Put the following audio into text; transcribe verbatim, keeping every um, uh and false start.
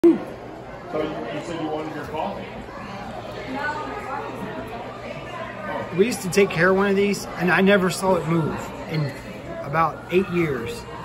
So you, you said you wanted your coffee? We used to take care of one of these, and I never saw it move in about eight years.